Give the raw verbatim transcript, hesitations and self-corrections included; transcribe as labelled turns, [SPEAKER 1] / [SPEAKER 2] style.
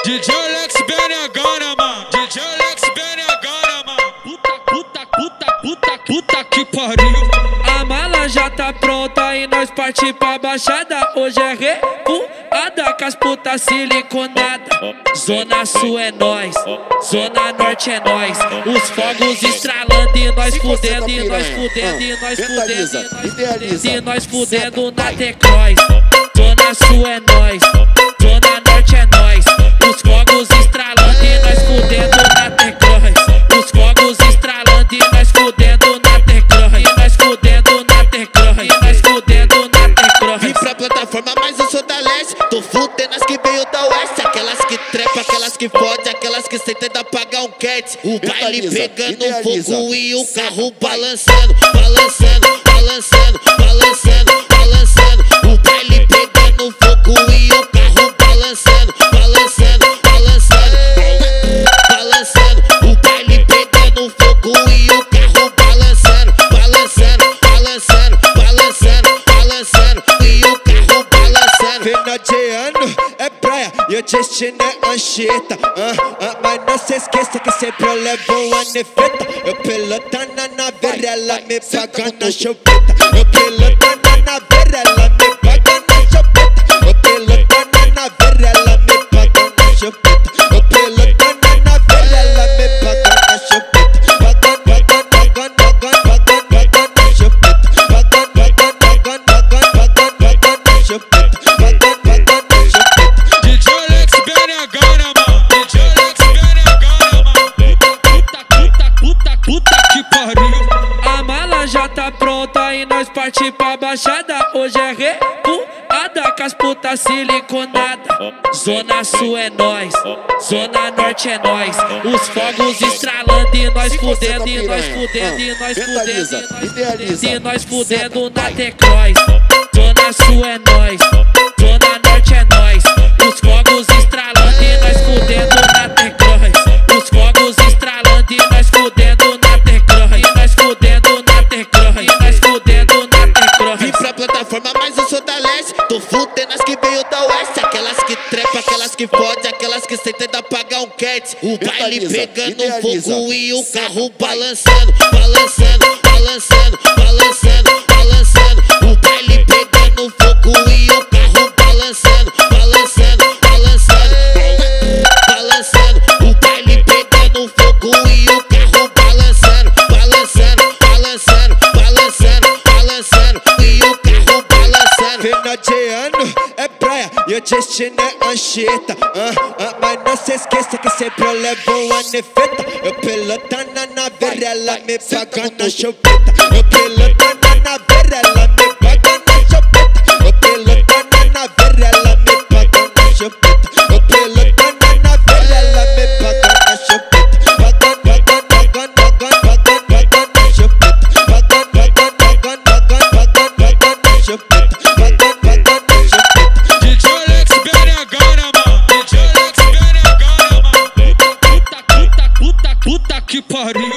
[SPEAKER 1] D J Alex B N H, né, mano? D J Alex B N H, né, mano? Puta, puta, puta, puta, puta que pariu.
[SPEAKER 2] A mala já tá pronta e nós parti pra baixada. Hoje é revoada com as putas siliconada. Zona Sul é nós, Zona Norte é nós. Os fogos estralando e nós fudendo, e nós fudendo, e nós fudendo, e nós fudendo na T-Cross. Zona Sul é nós, Zona Norte é nós. Os fogos estralando e nós fudendo na T-Cross. Os fogos estralando e nós fudendo na T-Cross. E nós fudendo na T-Cross. E nós fudendo na T-Cross.
[SPEAKER 3] Vim pra plataforma, mas eu sou da leste. Tô fudendo as que veio da oeste. Aquelas que trepa, aquelas que fode, aquelas que cê tenta pagar um cat. O baile pegando fogo e o carro balançando, balançando, balançando, balançando, balançando. O baile pegando fogo e o carro balançando, balançando, balançando, balançando. O baile pegando fogo e o carro balançando, balançando, balançando, balançando, balançando. E o carro balançando.
[SPEAKER 4] Final de ano é praia e o destino é Anchieta. uh, uh, Mas não se esqueça que sempre eu levo uma nefeta. Eu pilotando na naveira, ela me paga na chupeta. Eu pilotando na naveira, ela me paga na chupeta. Eu pilotando na naveira, ela me paga na chupeta. Eu pilotando na naveira, ela me paga na chupeta. Pagando, pagando, pagando, pagando, pagando na chupeta. Pagando, pagando, pagando, pagando, pagando na chupeta. Pagando, pagando na chupeta.
[SPEAKER 1] D J Alex B N H, né, mano? D J Alex B N H, né, mano? Puta, puta, puta, puta que pariu.
[SPEAKER 2] A mala já tá pronta e nós parti pra baixada. Hoje é revoada com as putas siliconada. Zona Sul é nós, Zona Norte é nós. Os fogos estralando e nós fudendo, e nós fudendo, e nós fudendo, e nós fudendo na T-Cross. Zona Sul é nós, Zona Norte é nós. Os fogos estralando e nós fudendo na T-Cross. Os fogos estralando e nós fudendo na T-Cross. E nós fudendo na T-Cross. E nós fudendo na T-Cross.
[SPEAKER 3] Vim pra plataforma, mas eu sou da leste. Tô fudendo as que veio da oeste. Aquelas que trepa, aquelas que fode, aquelas que cê tenta pagar um cat. O baile pegando fogo e o carro balançando, balançando, balançando, balançando, balançando. O baile pegando fogo e o carro balançando, balançando, balançando, balançando. O baile pegando fogo e o carro balançando, balançando, balançando, balançando, balançando. E o carro balançando.
[SPEAKER 4] Final de ano é praia e o destino é Anchieta. uh, uh, Mas não se esqueça que sempre eu levo uma nefeta. Eu pilotando na naveira, ela me paga na chupeta. Eu pilotando na naveira, ela me paga na chupeta. Eu pilotando na naveira, ela me paga na chupeta. Eu pilotando na naveira, ela me paga na chupeta. Pagando, pagando, pagando, pagando, pagando na chupeta. Pagando, pagando, pagando, pagando, pagando na chupeta. Pagando, pagando na chupeta.
[SPEAKER 1] D J Alex B N H, né, mano? D J Alex B N H, né, mano? Puta, puta, puta, puta, puta que pariu.